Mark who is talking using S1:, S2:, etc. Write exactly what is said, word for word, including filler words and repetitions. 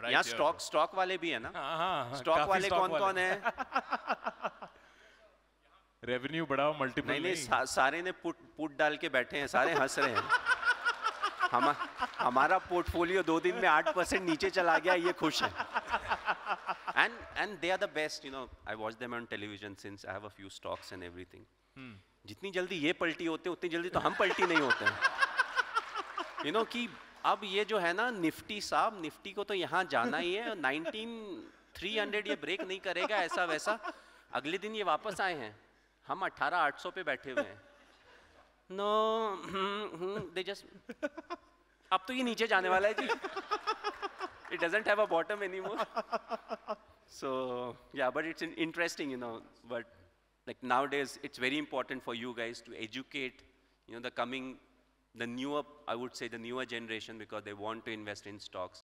S1: यहाँ stock stock वाले भी है ना? स्टॉक वाले कौन कौन है?
S2: रेवेन्यू बढ़ाओ, मल्टीपल
S1: नहीं नहीं, सा, सारे ने पुट पुट डाल के बैठे हैं, सारे हंस रहे हैं। हम हमारा पोर्टफोलियो दो दिन में आठ परसेंट नीचे चला गया, ये खुश है। And and they are the best, you know, I watch them on television since I have a few stocks and everything. जितनी जल्दी ये पलटी होते हैं उतनी जल्दी तो हम पलटी नहीं होते हैं। यू नो कि अब ये जो है ना निफ्टी साहब, निफ्टी को तो यहाँ जाना ही है, नाइनटीन थ्री हंड्रेड ये ब्रेक नहीं करेगा ऐसा वैसा। अगले दिन ये वापस आए हैं, हम अठारह आठ सौ पे बैठे हुए हैं। नो दे जस्ट, अब तो ये नीचे जाने वाला है जी। It doesn't have a bottom anymore. So yeah, but it's interesting, you know. But like nowadays, it's very important for you guys to educate, you know, the coming, the newer, I would say, the newer generation, because they want to invest in stocks.